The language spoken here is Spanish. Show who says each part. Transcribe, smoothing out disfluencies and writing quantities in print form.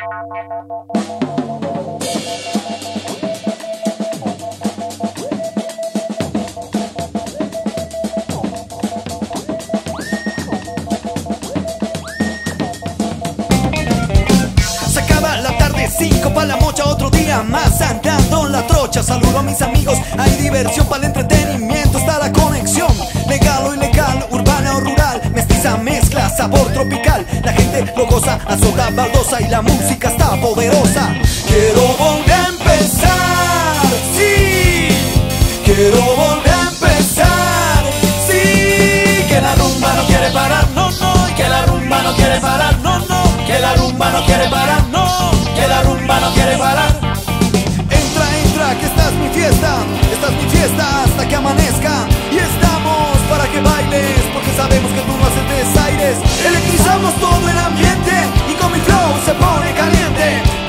Speaker 1: Se acaba la tarde, 5 pa' la mocha, otro día más andando la trocha. Saludo a mis amigos, hay diversión para el entretenimiento, está la conexión. Legal o ilegal, urbana o rural, mestiza mezcla, sabor tropical. La gente lo goza a soda baldosa y la música está poderosa. Quiero volver a empezar, sí. Quiero volver a empezar, sí. Que la rumba no quiere parar, no, no. Y que la rumba no quiere parar, no, no. Que la rumba no quiere parar, no. Que la rumba no quiere parar. Entra, entra, que esta es mi fiesta. Esta es mi fiesta hasta que amanezca. Y estamos para que bailes, porque sabemos que tú no haces desaires. Electrizamos todo el ambiente y con mi flow se pone caliente.